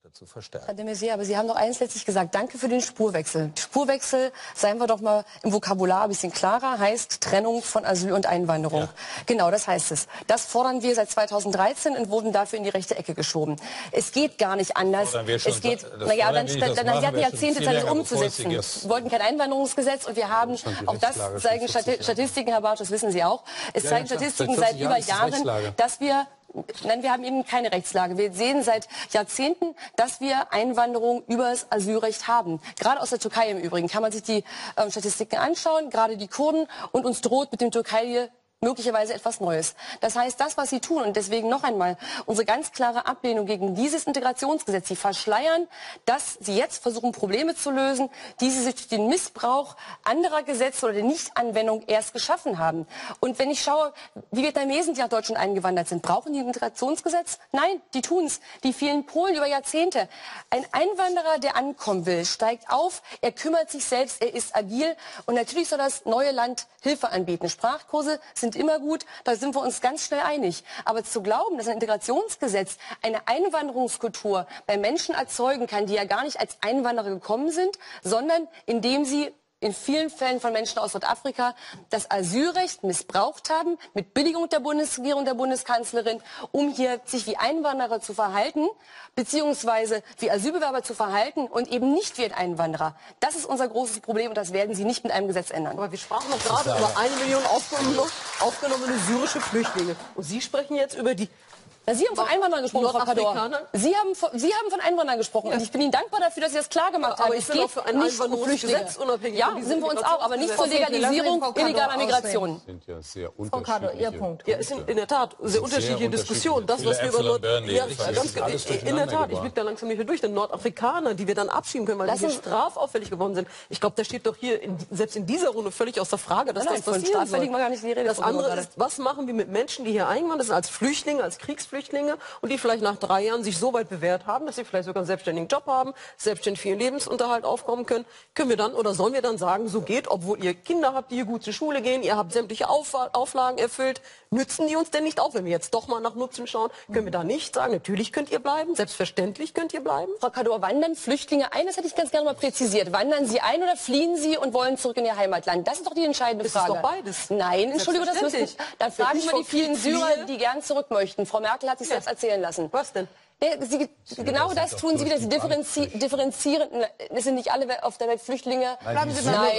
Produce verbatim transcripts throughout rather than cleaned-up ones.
zu verstärken. Herr de Maizière, aber Sie haben doch eins letztlich gesagt, danke für den Spurwechsel. Spurwechsel, seien wir doch mal im Vokabular ein bisschen klarer, heißt Trennung von Asyl und Einwanderung. Ja. Genau, das heißt es. Das fordern wir seit zweitausenddreizehn und wurden dafür in die rechte Ecke geschoben. Es geht gar nicht anders. Es geht, naja, dann, dann, dann Sie hatten Jahrzehnte Zeit, es umzusetzen. Wir wollten kein Einwanderungsgesetz und wir haben, auch das zeigen Statistiken, Herr Bartsch, das wissen Sie auch, es zeigen Statistiken seit über Jahren, dass wir Nein, wir haben eben keine Rechtslage. Wir sehen seit Jahrzehnten, dass wir Einwanderung über das Asylrecht haben. Gerade aus der Türkei im Übrigen kann man sich die ähm, Statistiken anschauen, gerade die Kurden, und uns droht mit dem Türkei möglicherweise etwas Neues. Das heißt, das, was Sie tun, und deswegen noch einmal unsere ganz klare Ablehnung gegen dieses Integrationsgesetz. Sie verschleiern, dass Sie jetzt versuchen, Probleme zu lösen, die Sie sich durch den Missbrauch anderer Gesetze oder der Nichtanwendung erst geschaffen haben. Und wenn ich schaue, wie Vietnamesen, die nach Deutschland eingewandert sind, brauchen die ein Integrationsgesetz? Nein, die tun's. Die vielen Polen über Jahrzehnte. Ein Einwanderer, der ankommen will, steigt auf, er kümmert sich selbst, er ist agil, und natürlich soll das neue Land Hilfe anbieten. Sprachkurse sind immer gut, da sind wir uns ganz schnell einig. Aber zu glauben, dass ein Integrationsgesetz eine Einwanderungskultur bei Menschen erzeugen kann, die ja gar nicht als Einwanderer gekommen sind, sondern indem sie in vielen Fällen von Menschen aus Nordafrika das Asylrecht missbraucht haben, mit Billigung der Bundesregierung, der Bundeskanzlerin, um hier sich wie Einwanderer zu verhalten, beziehungsweise wie Asylbewerber zu verhalten und eben nicht wie ein Einwanderer. Das ist unser großes Problem und das werden Sie nicht mit einem Gesetz ändern. Aber wir sprachen noch gerade über eine Million aufgenommene, aufgenommene syrische Flüchtlinge. Und Sie sprechen jetzt über die... Na, Sie haben von Einwanderern gesprochen, Frau Kador. Sie haben, von, Sie haben von Einwanderern gesprochen. Ja. Und ich bin Ihnen dankbar dafür, dass Sie das klar gemacht haben. Aber ich bin auch für ein Einwanderungsgesetz unabhängig. Ja, sind wir uns auch, aber nicht zur Legalisierung illegaler Migration. Sind ja sehr Frau Kador, Ihr Punkt. Ja, es sind in der Tat sehr unterschiedliche Diskussionen. Das, was wir über Nord ja, ganz, in der Tat, ich blicke da langsam nicht mehr durch. Den Nordafrikaner, die wir dann abschieben können, weil das die hier strafauffällig geworden sind. Ich glaube, das steht doch hier in, selbst in dieser Runde völlig außer Frage, dass nein, das passieren soll. Gar nicht die Rede. Das andere ist, was machen wir mit Menschen, die hier eingewandert sind, als Flüchtlinge, als Kriegsflüchtlinge, und die vielleicht nach drei Jahren sich so weit bewährt haben, dass sie vielleicht sogar einen selbstständigen Job haben, selbstständig für ihren Lebensunterhalt aufkommen können, können wir dann oder sollen wir dann sagen, so geht, obwohl ihr Kinder habt, die hier gut zur Schule gehen, ihr habt sämtliche Auf Auflagen erfüllt, nützen die uns denn nicht auch? Wenn wir jetzt doch mal nach Nutzen schauen, können wir da nicht sagen, natürlich könnt ihr bleiben, selbstverständlich könnt ihr bleiben? Frau Kador, wandern Flüchtlinge ein? Das hätte ich ganz gerne mal präzisiert. Wandern sie ein oder fliehen sie und wollen zurück in ihr Heimatland? Das ist doch die entscheidende Frage. Das ist doch beides. Nein, Entschuldigung, das müssen, dann fragen wir die vielen Syrer, die gern zurück möchten. Frau Merkel hat sich ja. selbst erzählen lassen. Was denn? Sie, genau das tun Sie wieder. Sie differenzi differenzieren. Es sind nicht alle auf der Welt Flüchtlinge. Bleiben Sie mal.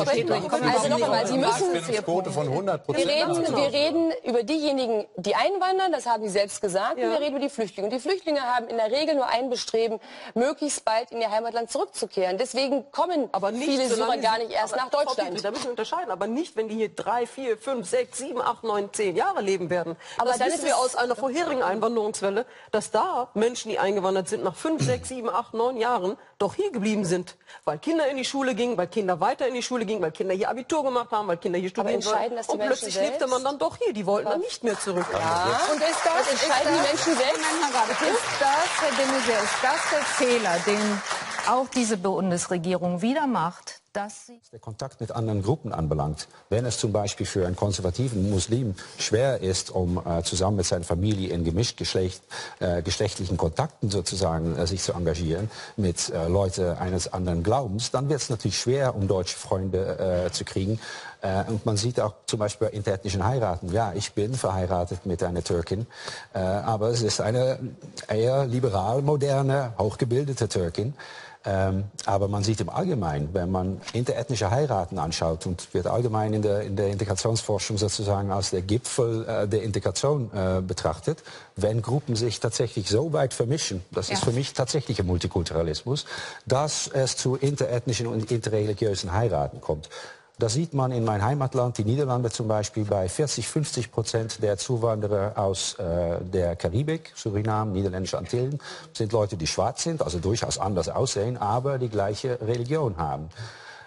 Also noch einmal, Sie müssen. Von hundert Prozent. Wir reden, wir reden über diejenigen, die einwandern. Das haben Sie selbst gesagt. Ja. Und wir reden über die Flüchtlinge. Und die Flüchtlinge haben in der Regel nur ein Bestreben, möglichst bald in ihr Heimatland zurückzukehren. Deswegen kommen aber nicht, viele Syrer gar nicht erst nach Deutschland. Da müssen wir unterscheiden. Aber nicht, wenn die hier drei, vier, fünf, sechs, sieben, acht, neun, zehn Jahre leben werden. Aber das wissen wir aus einer vorherigen Einwanderungswelle, dass da Menschen, die eingewandert sind, nach fünf, sechs, sieben, acht, neun Jahren doch hier geblieben sind. Weil Kinder in die Schule gingen, weil Kinder weiter in die Schule gingen, weil Kinder hier Abitur gemacht haben, weil Kinder hier studieren wollten. Und plötzlich lebte man dann doch hier. Die wollten dann nicht mehr zurück. Ja. Und ist das, das entscheiden die Menschen selbst? Ist das, Herr de Maizière, ist das der Fehler, den auch diese Bundesregierung wieder macht? Dass sie der Kontakt mit anderen Gruppen anbelangt. Wenn es zum Beispiel für einen konservativen Muslim schwer ist, um äh, zusammen mit seiner Familie in gemischt Geschlecht, äh, geschlechtlichen Kontakten sozusagen äh, sich zu engagieren mit äh, Leuten eines anderen Glaubens, dann wird es natürlich schwer, um deutsche Freunde äh, zu kriegen. Äh, und man sieht auch zum Beispiel bei interethnischen Heiraten. Ja, ich bin verheiratet mit einer Türkin, äh, aber es ist eine eher liberal, moderne, hochgebildete Türkin. Ähm, aber man sieht im Allgemeinen, wenn man interethnische Heiraten anschaut und wird allgemein in der, in der Integrationsforschung sozusagen als der Gipfel äh, der Integration äh, betrachtet, wenn Gruppen sich tatsächlich so weit vermischen, das ja. ist für mich tatsächlicher Multikulturalismus, dass es zu interethnischen und interreligiösen Heiraten kommt. Das sieht man in meinem Heimatland, die Niederlande zum Beispiel, bei vierzig, fünfzig Prozent der Zuwanderer aus äh, der Karibik, Suriname, Niederländische Antillen, sind Leute, die schwarz sind, also durchaus anders aussehen, aber die gleiche Religion haben.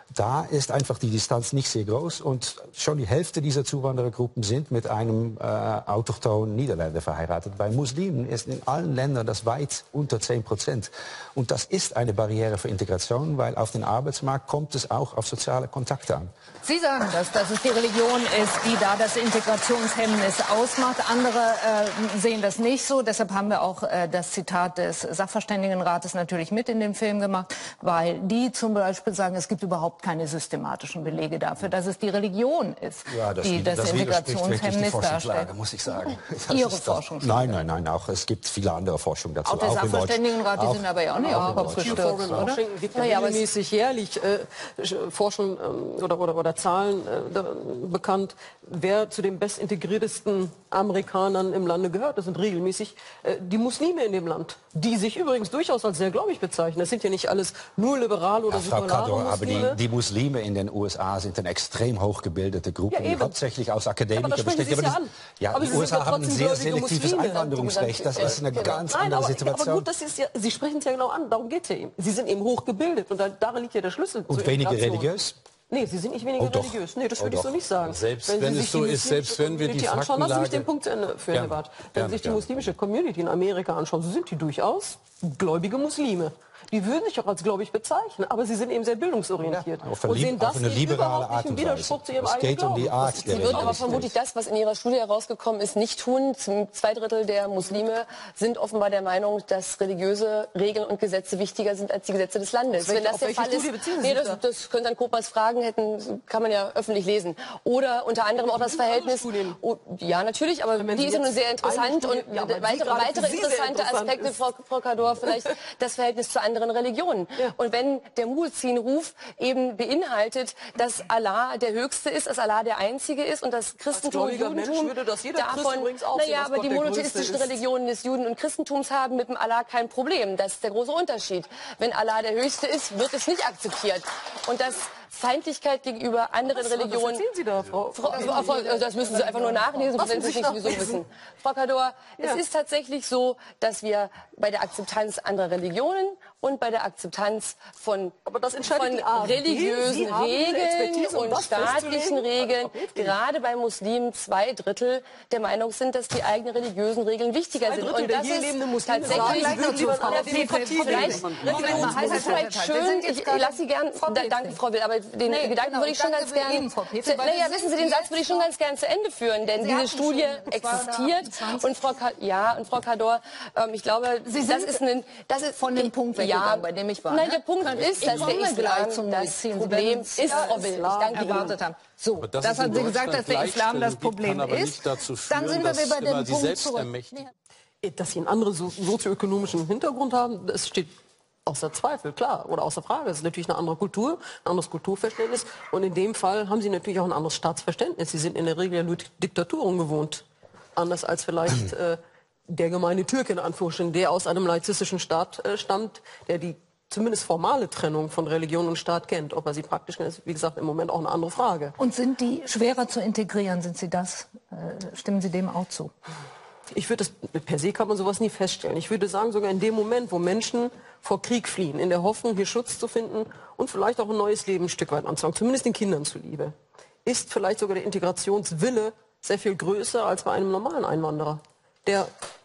da ist einfach die Distanz nicht sehr groß und schon die Hälfte dieser Zuwanderergruppen sind mit einem äh, autochthonen Niederländer verheiratet. Bei Muslimen ist in allen Ländern das weit unter zehn Prozent. Und das ist eine Barriere für Integration, weil auf den Arbeitsmarkt kommt es auch auf soziale Kontakte an. Sie sagen das, dass es die Religion ist, die da das Integrationshemmnis ausmacht. Andere äh, sehen das nicht so. Deshalb haben wir auch äh, das Zitat des Sachverständigenrates natürlich mit in den Film gemacht, weil die zum Beispiel sagen, es gibt überhaupt keine systematischen Belege dafür, dass es die Religion ist, ja, das, die das, das Integrationshemmnis darstellt. Muss ich sagen. Das Ihre ist Forschung? Nein, nein, nein. Auch es gibt viele andere Forschung dazu. Auch der Sachverständigenrat, die sind aber ja auch nicht auf den Kopf gestürzt, oder? Es gibt ja regelmäßig jährlich äh, Forschung äh, oder, oder, oder Zahlen äh, da, bekannt, wer zu den bestintegriertesten Amerikanern im Lande gehört. Das sind regelmäßig äh, die Muslime in dem Land, die sich übrigens durchaus als sehr gläubig bezeichnen. Das sind ja nicht alles nur liberale oder ja, Frau säkulare Kador, aber Muslime. die, die Muslime in den U S A sind eine extrem hochgebildete Gruppe, Ja, die hauptsächlich aus Akademikern ja, besteht. Aber, ja, ja, aber die U S A haben ein sehr selektives Muslime. Einwanderungsrecht. Das ist eine genau. ganz Nein, andere aber, Situation. Aber gut, das ist ja, Sie sprechen es ja genau an. Darum geht es ja eben. Sie sind eben hochgebildet und da, darin liegt ja der Schlüssel Und zur weniger Integration. religiös? Nee, sie sind nicht weniger Oh, doch. religiös. Nee, das Oh, würde ich doch. so nicht sagen. Selbst wenn wenn Sie es sich so die ist, selbst wenn wir die Community anschauen, lassen Sie mich Faktenlage- den Punkt zu Ende führen, Gerne. Herr Barth. Wenn Gerne, Sie sich die gerne. muslimische Community in Amerika anschauen, so sind die durchaus gläubige Muslime. Die würden sich auch als gläubig bezeichnen, aber sie sind eben sehr bildungsorientiert. Ja, auf eine und sehen lieb- auf das eine eben liberale überhaupt nicht Art im und Widerspruch Weise. zu ihrem Es eigenen geht um die Glauben. Art Das der Sie würden aber Religion. vermutlich das, was in Ihrer Studie herausgekommen ist, nicht tun. Zum zwei Drittel der Muslime sind offenbar der Meinung, dass religiöse Regeln und Gesetze wichtiger sind als die Gesetze des Landes. Welche- Wenn das auf der welche Fall ist, Studie beziehen Sie nee, sich das, da? das könnte dann Koopmans fragen, hätten, kann man ja öffentlich lesen. Oder unter anderem auch das sind andere Verhältnis. Studien. Oh, ja, natürlich, aber Wenn die Sie ist ja nun jetzt sehr interessant eine und Studie- ja, aber die weitere, gerade für weitere Sie sehr interessante interessant Aspekte, ist. Frau, Frau Kador, vielleicht das Verhältnis zu anderen Religionen. Ja. Und wenn der Muezzin-Ruf eben beinhaltet, dass Allah der Höchste ist, dass Allah der Einzige ist und das Christentum und gläubiger Mensch Judentum würde das jeder Christ davon, übrigens auch sehen, naja, dass aber Gott die der monotheistischen Größte ist. Religionen des Juden- und Christentums haben mit dem Allah kein Problem. Das ist der große Unterschied. Wenn Allah der Höchste ist, wird es nicht akzeptiert. Und das Feindlichkeit gegenüber anderen Was Religionen. erzählen Sie da, Frau? Frau, Frau, Frau, das müssen Sie einfach nur nachlesen, Was wenn Sie muss es ich nicht sowieso nachlesen? wissen. Frau Kador, Ja. es ist tatsächlich so, dass wir bei der Akzeptanz anderer Religionen und bei der Akzeptanz von, Aber das entscheidet von die A R D. religiösen Sie haben diese Regeln Expertise, um und das staatlichen festzulegen? Regeln, Objektiv. gerade bei Muslimen zwei Drittel der Meinung sind, dass die eigenen religiösen Regeln wichtiger Zwei sind. Drittel Und der das hier ist lebenden Muslime sagen, tatsächlich sie würden lieber an der Ja, Demokratie vielleicht, leben. Moment mal, es ist vielleicht schön, ich, ich lasse Sie gern, Frau da, Petri. danke Frau Will, aber den Nee, Gedanken genau, würde ich schon danke ganz gern, Ihnen, Frau Petri, zu, weil naja, wir wissen Sie, sind den Satz jetzt würde ich schon noch- ganz gern zu Ende führen, denn Sie diese hatten Studie schon existiert zweihundertachtundzwanzig. und Frau, Ka ja, und Frau Kador, ähm, ich glaube, Sie das sind ist ein, das ist, von dem Punkt ja, weggegangen, bei dem ich war, Nein, ne? der Punkt Können- ist, ich dass der komme gleich Islam zum das Muezzin. Sie Problem werden ist, es Frau Will, ich danke Ihnen. erwartet haben. So, Aber dass das es hat in sie gesagt, dass Deutschland der Islam das Gleichstellung gibt, Problem kann aber ist. nicht dazu Dann führen, sind wir dass wieder bei immer dem die Punkt zurück. Selbstermächtigung- Dass sie einen anderen so sozioökonomischen Hintergrund haben, das steht außer Zweifel, klar, oder außer Frage. Es ist natürlich eine andere Kultur, ein anderes Kulturverständnis. Und in dem Fall haben sie natürlich auch ein anderes Staatsverständnis. Sie sind in der Regel ja nur Diktaturen gewohnt. Anders als vielleicht äh, der gemeine Türke, in Anführungsstrichen, der aus einem laizistischen Staat äh, stammt, der die zumindest formale Trennung von Religion und Staat kennt. Ob er sie praktisch kennt, ist, wie gesagt, im Moment auch eine andere Frage. Und sind die schwerer zu integrieren? Sind Sie das? Äh, stimmen Sie dem auch zu? Ich würde das, per se kann man sowas nie feststellen. Ich würde sagen, sogar in dem Moment, wo Menschen vor Krieg fliehen, in der Hoffnung, hier Schutz zu finden und vielleicht auch ein neues Leben ein Stück weit anzufangen, zumindest den Kindern zuliebe, ist vielleicht sogar der Integrationswille sehr viel größer als bei einem normalen Einwanderer. Der,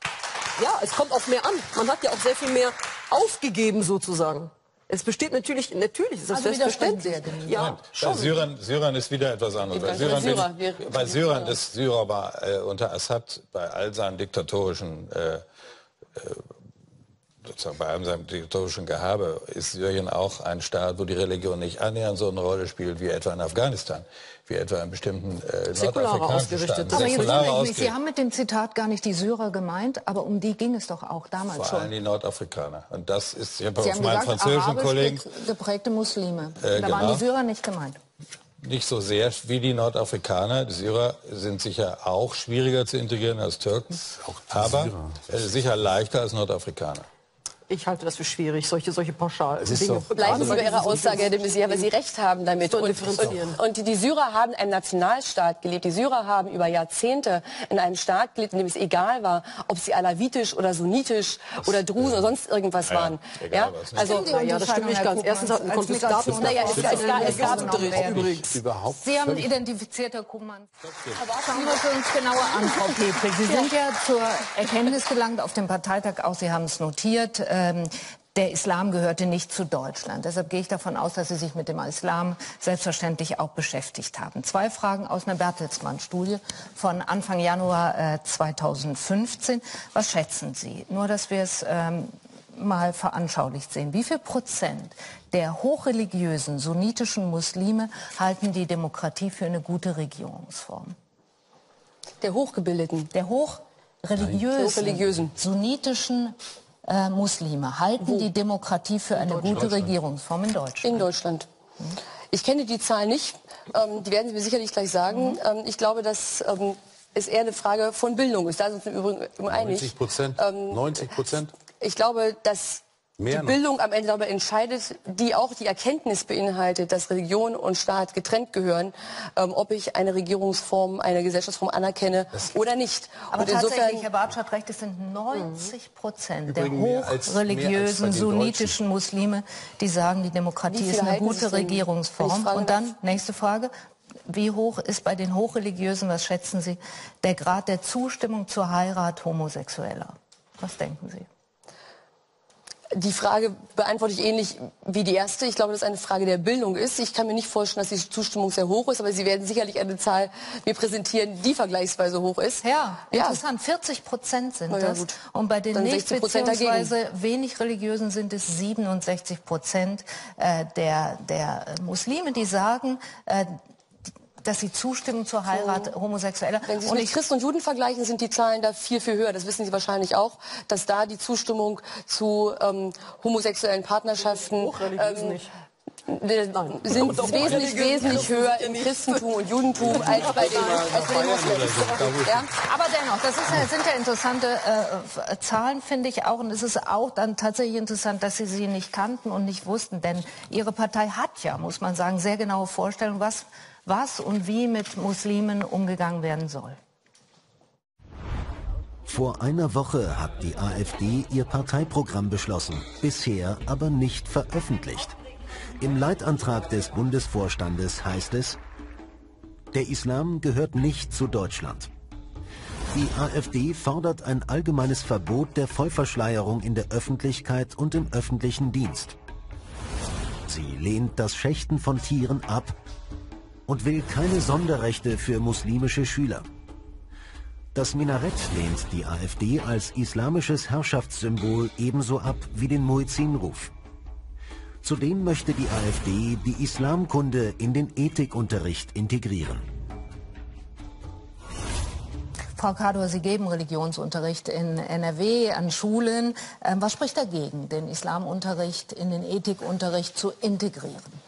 ja, es kommt auch mehr an. Man hat ja auch sehr viel mehr aufgegeben sozusagen. Es besteht natürlich, natürlich ist das Also widersprechen selbstverständlich. Sie ja dem. Ja, Nein, bei schon. Syrern, Syrern ist wieder etwas anderes. Bei Bei Syrern, Syrer, bin, wir- bei Syrern ist Syrer war äh, unter Assad bei all seinen diktatorischen äh, äh, sozusagen bei allem seinem diktatorischen Gehabe ist Syrien auch ein Staat, wo die Religion nicht annähernd so eine Rolle spielt wie etwa in Afghanistan, wie etwa in bestimmten äh, Säkulare nordafrikanischen ausgerichtet. Staaten. Aber jetzt Säkulare wundere ich mich, Sie ausgerichtet. haben mit dem Zitat gar nicht die Syrer gemeint, aber um die ging es doch auch damals Vor allem schon. die Nordafrikaner. Und das ist, ich habe Sie auf haben meinen gesagt, französischen arabisch Kollegen ge- geprägte Muslime. Äh, da waren genau. die Syrer nicht gemeint. nicht so sehr wie die Nordafrikaner. Die Syrer sind sicher auch schwieriger zu integrieren als Türken, aber äh, sicher leichter als Nordafrikaner. Ich halte das für schwierig, solche, solche pauschal Dinge. Bleiben Sie bei Ihrer Aussage, Herr de Maizière, weil Sie recht haben damit. Und, und, und die, die Syrer haben einen Nationalstaat gelebt. Die Syrer haben über Jahrzehnte in einem Staat gelebt, in dem es egal war, ob sie alawitisch oder sunnitisch oder Drusen oder sonst irgendwas ja, waren. Egal, ja? Also, ja, ja, das stimmt nicht ganz. Erstens hat ein Konfiskatus. Naja, es, es, gab, es gab übrigens. Überhaupt Sie haben identifiziert, Herr Kuhmann. Schauen wir es uns genauer an, Frau Petri. Sie sind ja zur Erkenntnis gelangt auf dem Parteitag auch, Sie haben es notiert, ähm, der Islam gehörte nicht zu Deutschland. Deshalb gehe ich davon aus, dass Sie sich mit dem Islam selbstverständlich auch beschäftigt haben. Zwei Fragen aus einer Bertelsmann-Studie von Anfang Januar äh, zweitausendfünfzehn. Was schätzen Sie? Nur, dass wir es ähm, mal veranschaulicht sehen. Wie viel Prozent der hochreligiösen sunnitischen Muslime halten die Demokratie für eine gute Regierungsform? Der Hochgebildeten. Der hochreligiösen, hochreligiösen. sunnitischen äh, Muslime halten Wo? die Demokratie für eine gute Regierungsform in Deutschland. In Deutschland. Ich kenne die Zahl nicht. Ähm, die werden Sie mir sicherlich gleich sagen. Mhm. Ähm, ich glaube, dass ähm, es eher eine Frage von Bildung ist. Da sind wir im Übrigen einig. neunzig Prozent? Ähm, neunzig Prozent? Ich glaube, dass Mehr die noch. Bildung am Ende darüber entscheidet, die auch die Erkenntnis beinhaltet, dass Religion und Staat getrennt gehören, ähm, ob ich eine Regierungsform, eine Gesellschaftsform anerkenne das oder nicht. Aber und tatsächlich, insofern, Herr Bartsch hat recht, es sind neunzig Prozent der Übrigens mehr als- hochreligiösen mehr als bei den sunnitischen Muslime, die sagen, die Demokratie Wie viele ist eine halten gute sich denn, wenn ich Regierungsform. fragen Und dann, nächste Frage. Wie hoch ist bei den Hochreligiösen, was schätzen Sie, der Grad der Zustimmung zur Heirat Homosexueller? Was denken Sie? die Frage beantworte ich ähnlich wie die erste. Ich glaube, dass es eine Frage der Bildung ist. Ich kann mir nicht vorstellen, dass die Zustimmung sehr hoch ist, aber Sie werden sicherlich eine Zahl mir präsentieren, die vergleichsweise hoch ist. Ja, ja. interessant. vierzig Prozent sind Na ja, das. gut. Und bei den Dann nicht sechzig Prozent beziehungsweise wenig Religiösen sind es siebenundsechzig Prozent äh, der, der Muslime, die sagen, äh, dass sie zustimmen zur Heirat so. Homosexueller. Wenn Sie es und mit Christen und Juden vergleichen, sind die Zahlen da viel, viel höher. Das wissen Sie wahrscheinlich auch, dass da die Zustimmung zu ähm, homosexuellen Partnerschaften ähm, nicht. Nein. sind doch wesentlich, wesentlich höher im Christentum und Judentum als bei den, als bei den Muslimen. Ja? Aber dennoch, das ist ja, sind ja interessante äh, Zahlen, finde ich auch. Und es ist auch dann tatsächlich interessant, dass Sie sie nicht kannten und nicht wussten. Denn Ihre Partei hat ja, muss man sagen, sehr genaue Vorstellungen, was was und wie mit Muslimen umgegangen werden soll. Vor einer Woche hat die AfD ihr Parteiprogramm beschlossen, bisher aber nicht veröffentlicht. Im Leitantrag des Bundesvorstandes heißt es: Der Islam gehört nicht zu Deutschland. Die AfD fordert ein allgemeines Verbot der Vollverschleierung in der Öffentlichkeit und im öffentlichen Dienst. Sie lehnt das Schächten von Tieren ab und will keine Sonderrechte für muslimische Schüler. Das Minarett lehnt die AfD als islamisches Herrschaftssymbol ebenso ab wie den Muezzinruf. Zudem möchte die AfD die Islamkunde in den Ethikunterricht integrieren. Frau Kador, Sie geben Religionsunterricht in N R W an Schulen. Ähm, was spricht dagegen, den Islamunterricht in den Ethikunterricht zu integrieren?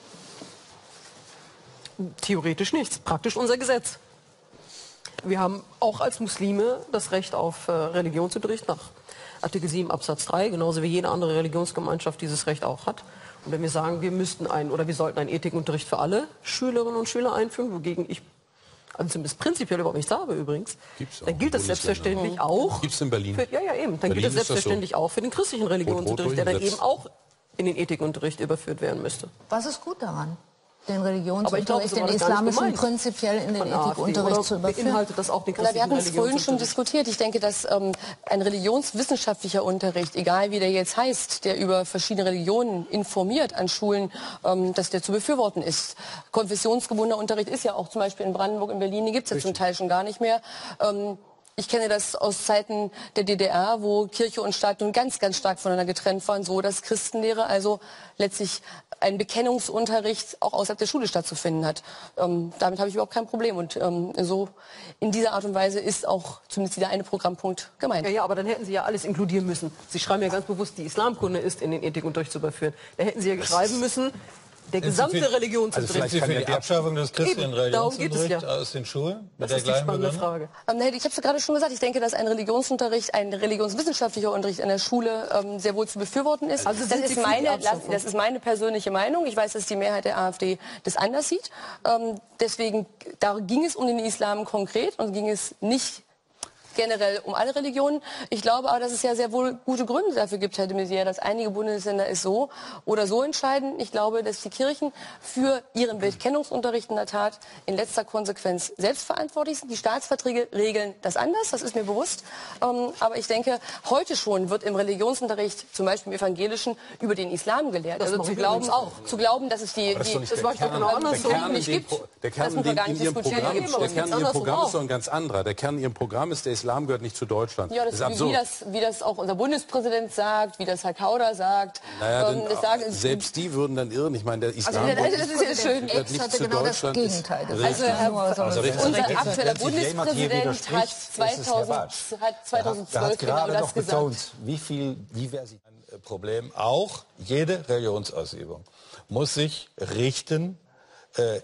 Theoretisch nichts, praktisch unser Gesetz. Wir haben auch als Muslime das Recht auf äh, Religionsunterricht nach Artikel sieben Absatz drei, genauso wie jede andere Religionsgemeinschaft dieses Recht auch hat. Und wenn wir sagen, wir müssten ein oder wir sollten einen Ethikunterricht für alle Schülerinnen und Schüler einführen, wogegen ich also zumindest prinzipiell überhaupt nichts habe übrigens, dann gilt das selbstverständlich auch. Gibt's in Berlin? Für, ja, ja, eben. Dann Berlin gilt das ist das selbstverständlich so. auch für den christlichen Religionsunterricht, der dann Rot-Rot-Gesetz. eben auch in den Ethikunterricht überführt werden müsste. Was ist gut daran, den Aber ich glaube, Religionsunterricht, so den war das gar nicht islamischen gemeint prinzipiell in den von der AfD. Ethikunterricht Oder zu überführen? beinhaltet das auch den Na, christlichen wir hatten es vorhin schon Religionsunterricht? diskutiert. Ich denke, dass ähm, ein religionswissenschaftlicher Unterricht, egal wie der jetzt heißt, der über verschiedene Religionen informiert an Schulen, ähm, dass der zu befürworten ist. Konfessionsgebundener Unterricht ist ja auch zum Beispiel in Brandenburg, in Berlin, den gibt es ja zum Teil schon gar nicht mehr. Ähm, Ich kenne das aus Zeiten der D D R, wo Kirche und Staat nun ganz, ganz stark voneinander getrennt waren, so dass Christenlehre also letztlich ein Bekennungsunterricht auch außerhalb der Schule stattzufinden hat. Ähm, damit habe ich überhaupt kein Problem. Und ähm, so in dieser Art und Weise ist auch zumindest dieser eine Programmpunkt gemeint. Ja, ja, aber dann hätten Sie ja alles inkludieren müssen. Sie schreiben ja ganz bewusst, die Islamkunde ist in den Ethikunterricht zu überführen. Da hätten Sie ja schreiben müssen, der gesamte Sie, Religionsunterricht. Also vielleicht für die Abschaffung des christlichen Religionsunterrichts ja. aus den Schulen? Mit das der ist die spannende Frage. Ähm, ich habe es gerade schon gesagt, ich denke, dass ein Religionsunterricht, ein religionswissenschaftlicher Unterricht an der Schule ähm, sehr wohl zu befürworten ist. Also das, ist meine, das ist meine persönliche Meinung. Ich weiß, dass die Mehrheit der AfD das anders sieht. Ähm, deswegen, da ging es um den Islam konkret und ging es nicht generell um alle Religionen. Ich glaube aber, dass es ja sehr wohl gute Gründe dafür gibt, Herr de Maizière, dass einige Bundesländer es so oder so entscheiden. Ich glaube, dass die Kirchen für ihren Bekennungsunterricht in der Tat in letzter Konsequenz selbstverantwortlich sind. Die Staatsverträge regeln das anders, das ist mir bewusst. Ähm, aber ich denke, heute schon wird im Religionsunterricht, zum Beispiel im Evangelischen, über den Islam gelehrt. Das also zu glauben, auch, zu glauben, dass es die... Das, die, das war doch genau anders so. Nicht gibt. Der Kern in Ihrem Programm, der Kern in Ihrem Programm ist doch ein ganz anderer. Der Kern in Ihrem Programm ist, der Islam Islam gehört nicht zu Deutschland. Ja, das, das ist wie, wie, das, wie das auch unser Bundespräsident sagt, wie das Herr Kauder sagt. Naja, ähm, denn, das sagen, selbst die würden dann irren. Ich meine, der Islam also, das, das ist ja schön. gehört nicht zu genau Deutschland. Das Gegenteil. Also, Herr, also unser aktueller Bundespräsident hat zweitausendzwölf genau das gesagt. Wie viel Diversität? Ein Problem auch, jede Religionsausübung muss sich richten äh,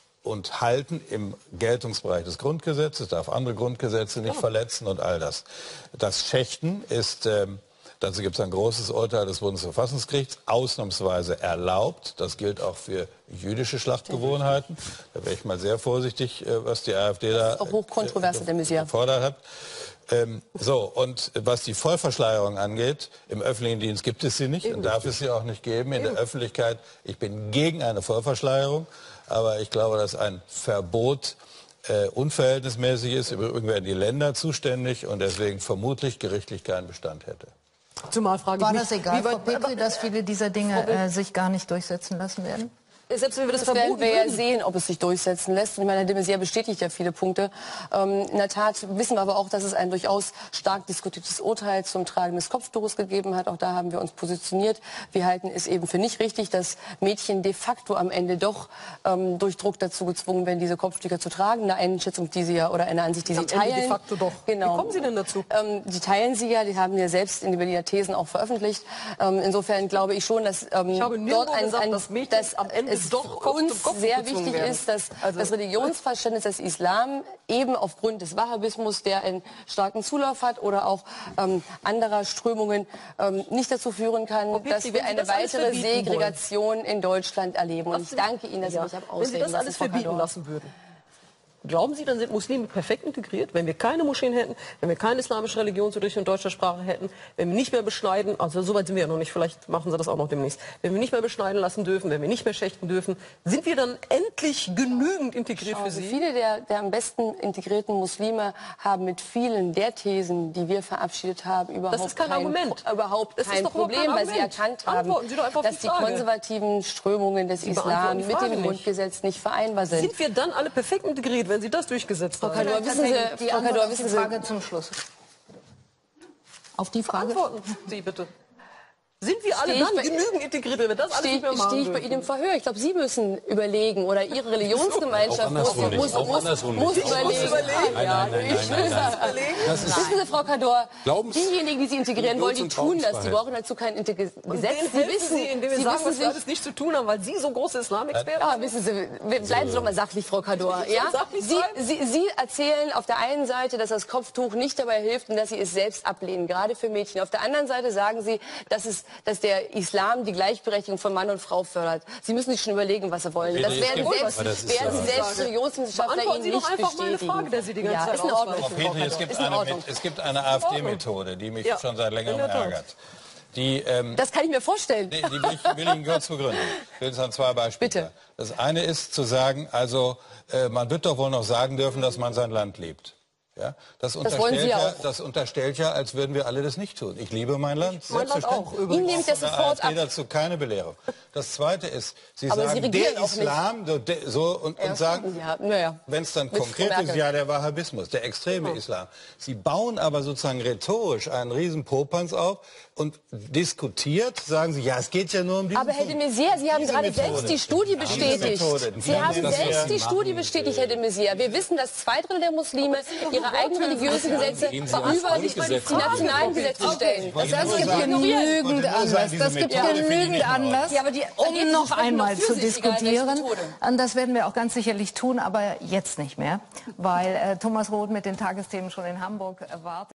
und halten im Geltungsbereich des Grundgesetzes, darf andere Grundgesetze nicht verletzen und all das. Das Schächten ist, ähm, dazu gibt es ein großes Urteil des Bundesverfassungsgerichts, ausnahmsweise erlaubt. Das gilt auch für jüdische Schlachtgewohnheiten. Da wäre ich mal sehr vorsichtig, äh, was die AfD da auch hochkontroverse, der Maizière gefordert hat. Ähm, so, und was die Vollverschleierung angeht, im öffentlichen Dienst gibt es sie nicht und darf es sie auch nicht geben. In der Öffentlichkeit, ich bin gegen eine Vollverschleierung. Aber ich glaube, dass ein Verbot äh, unverhältnismäßig ist. Im Übrigen werden die Länder zuständig und deswegen vermutlich gerichtlich keinen Bestand hätte. Zumal frage War ich das mich, egal, wie weit, Frau Petri, dass viele dieser Dinge äh, sich gar nicht durchsetzen lassen werden? Selbst wenn wir das, das werden verboten wir ja würden. sehen, ob es sich durchsetzen lässt. Und ich meine, Herr de Maizière bestätigt ja viele Punkte. Ähm, in der Tat wissen wir aber auch, dass es ein durchaus stark diskutiertes Urteil zum Tragen des Kopftuches gegeben hat. Auch da haben wir uns positioniert. Wir halten es eben für nicht richtig, dass Mädchen de facto am Ende doch ähm, durch Druck dazu gezwungen werden, diese Kopftücher zu tragen. Eine Einschätzung, die Sie ja, oder eine Ansicht, die Sie am teilen. Ende de facto doch. Genau. Wie kommen Sie denn dazu? Ähm, die teilen Sie ja, die haben ja selbst in die Berliner Thesen auch veröffentlicht. Ähm, insofern glaube ich schon, dass ähm, ich habe dort ein, gesagt, ein, dass Mädchen dass am Ende es doch uns Kopf sehr gezwungen wichtig werden. ist, dass Also, das Religionsverständnis des Islam eben aufgrund des Wahhabismus, der einen starken Zulauf hat, oder auch ähm, anderer Strömungen ähm, nicht dazu führen kann, Petri, dass wir eine das weitere Segregation in Deutschland erleben. Und ich danke Ihnen, dass Sie ja, mich haben wenn Sie ausreden das alles lassen, Frau verbieten Kador. lassen würden. Glauben Sie, dann sind Muslime perfekt integriert, wenn wir keine Moscheen hätten, wenn wir keinen islamischen Religionsunterricht in deutscher Sprache hätten, wenn wir nicht mehr beschneiden, also so weit sind wir ja noch nicht, vielleicht machen Sie das auch noch demnächst, wenn wir nicht mehr beschneiden lassen dürfen, wenn wir nicht mehr schächten dürfen, sind wir dann endlich genügend integriert Schau, für Sie? Viele der, der am besten integrierten Muslime haben mit vielen der Thesen, die wir verabschiedet haben, überhaupt Das ist kein Argument. überhaupt Das ist kein doch überhaupt Problem, kein weil sie Argument. erkannt haben, Antworten Sie doch einfach auf dass die die Frage. konservativen Strömungen des Sie Islam beantworten die mit Frage dem nicht. Grundgesetz nicht vereinbar sind. Sind wir dann alle perfekt integriert, wenn Sie das durchgesetzt Frau haben? Kador, wissen Sie, die Frau Antwort Kador, auf die wissen Sie, Frage zum Schluss. Auf die Frage? Antworten Sie bitte. Sind wir alle Stehe ich dann bei- genügend integriert, wenn wir das alles stehe nicht mehr ich, machen stehe ich bei dürfen? Ihnen im Verhör. Ich glaube, Sie müssen überlegen, oder Ihre Religionsgemeinschaft muss, andersrum nicht. muss, Auch muss, andersrum muss nicht. überlegen. überlegen. Nein, Ja, nein, nein, ich nein, will nein, sagen. Das ist Wissen Sie, Frau Kador, Glaubens- diejenigen, die Sie integrieren wollen, die Religions- tun und das. Sie Glaubensfreiheit. brauchen dazu kein Integ- Gesetz. Und denen Sie helfen wissen, Sie, indem wir Sie sagen, wissen was wir sich, alles nicht zu tun haben, weil Sie so große Islamexperten ja, sind. wissen Sie, bleiben Sie doch mal sachlich, Frau Kador. Ich Ja? soll sachlich Sie, bleiben? Sie, Sie erzählen auf der einen Seite, dass das Kopftuch nicht dabei hilft und dass Sie es selbst ablehnen, gerade für Mädchen. Auf der anderen Seite sagen Sie, dass, es, dass der Islam die Gleichberechtigung von Mann und Frau fördert. Sie müssen sich schon überlegen, was Sie wollen. Das es werden gibt- selbst, aber das ist werden ja- selbst Religionswissenschaftler Beantworten Sie Ihnen doch nicht einfach meine bestätigen. Frage, der Sie die ganze ja, Zeit ist in Ordnung. ausweichen. Frau Peter, es gibt, Ist in eine, Ordnung. Met- es gibt eine AfD-Methode, die mich Ja, schon seit längerem in der Tat. ärgert. Die, ähm, Das kann ich mir vorstellen. die, die will, ich, will ich Ihnen kurz begründen. Ich will es an zwei Beispielen. Bitte. Das eine ist zu sagen, also äh, man wird doch wohl noch sagen dürfen, dass man sein Land liebt. Ja? Das, wollen Sie unterstellt ja ja, auch. das unterstellt ja, als würden wir alle das nicht tun. Ich liebe mein Land. mein Land auch, selbstverständlich. übrigens. Ihnen nehme ich das Von der sofort AfD ab. dazu keine Belehrung. Das Zweite ist, Sie Aber Sie sagen, regieren der auch nicht. Islam, so, de, so und, und sagen, Ja, naja. wenn es dann Mit konkret Frau ist, Merkel. ja, der Wahhabismus, der extreme Islam. Sie bauen aber sozusagen rhetorisch einen riesen Popanz auf und diskutiert, sagen Sie, ja, es geht ja nur um diese Aber Herr de Maizière, Sie haben Diese gerade Methode. selbst die Studie Diese bestätigt. Methode. Sie Ja, haben das selbst wir die Studie machen. bestätigt, Herr de Maizière. Wir wissen, dass zwei Drittel der Muslime ihre ihre eigenen religiösen Gesetze über die nationalen Gesetze stellen. Das gibt genügend Anlass. Das gibt genügend Anlass, um noch einmal zu diskutieren. Und das werden wir auch ganz sicherlich tun, aber jetzt nicht mehr, weil äh, Thomas Roth mit den Tagesthemen schon in Hamburg wartet.